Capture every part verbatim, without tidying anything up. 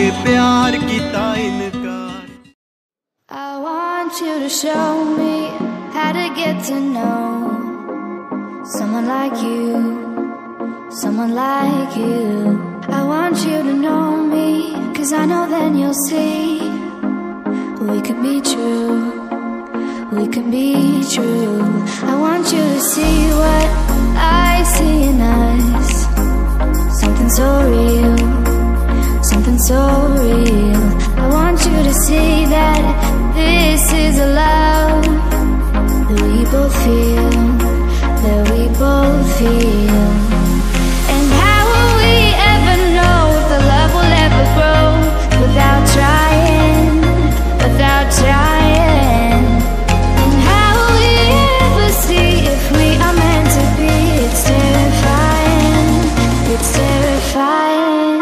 ये प्यार कीता इनकार। I want you to show me how to get to know someone like you, someone like you. I want you to know me, 'cause I know then you'll see we could be true, we could be true. I want you to see what I see in us, something so real, something so real. I want you to see that this is a love that we both feel, that we both feel. And how will we ever know if the love will ever grow without trying, without trying? And how will we ever see if we are meant to be? It's terrifying, it's terrifying.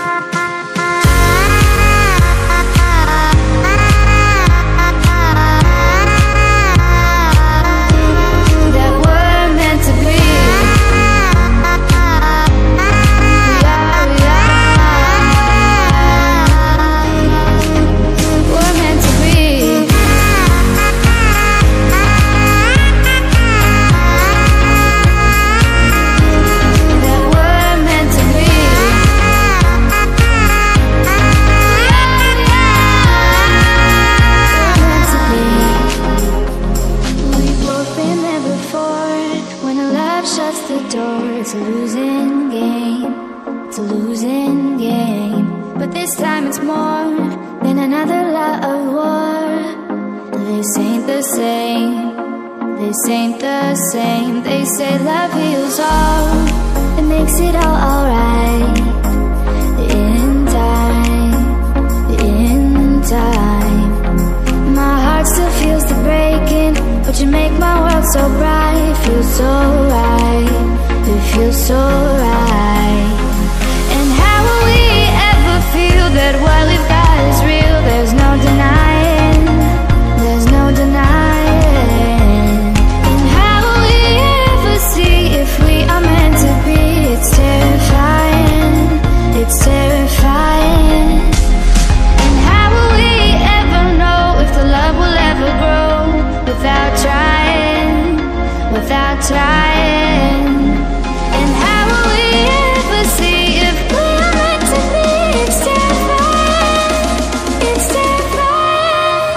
It's a losing game, it's a losing game. But this time it's more than another love war. This ain't the same, this ain't the same. They say love heals all, it makes it all alright. In time, in time. My heart still feels the breaking, but you make my world so bright. Feels so right, it feels so right. And how will we ever feel that what we've got is real? There's no denying, there's no denying. And how will we ever see if we are meant to be? It's terrifying, it's terrifying. And how will we ever know if the love will ever grow without trying, without trying? And how will we ever see if we are meant to be? It's terrifying, it's terrifying.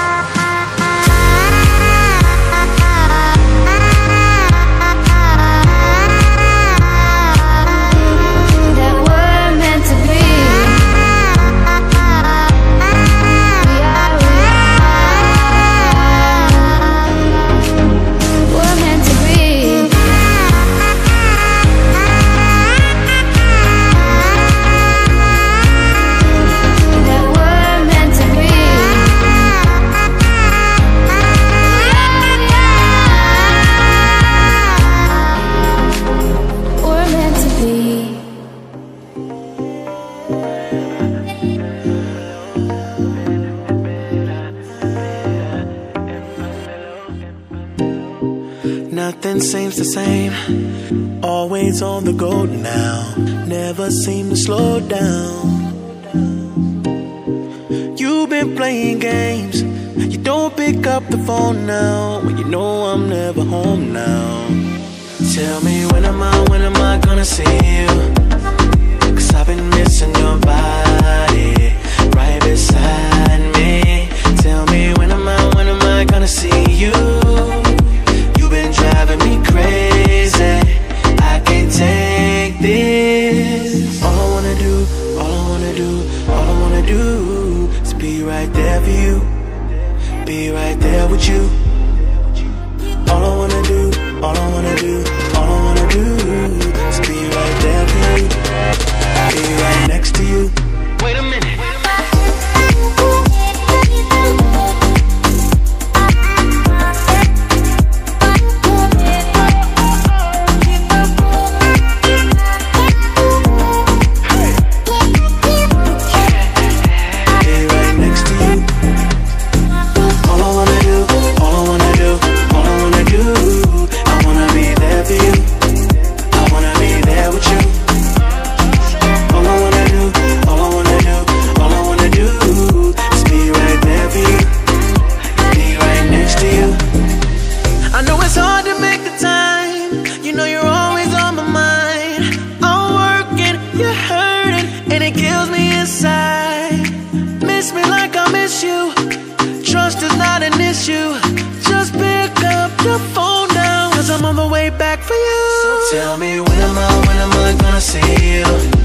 That we're meant to be. We are, we are. We're meant to be. Nothing seems the same, always on the go now, never seem to slow down. You've been playing games, you don't pick up the phone now, when you know I'm never home now. Tell me when am I, when am I gonna see you? 'Cause I've been missing your body right beside me. Tell me when am I, when am I gonna see you? Driving me crazy, I can't take this. All I wanna do, all I wanna do, all I wanna do is be right there for you, be right there with you. All I wanna do, all I wanna do, all I wanna do is be right there for you, be right next to you. Wait a minute. your phone down, cause I'm on the way back for you. So tell me, when am I, when am I gonna see you?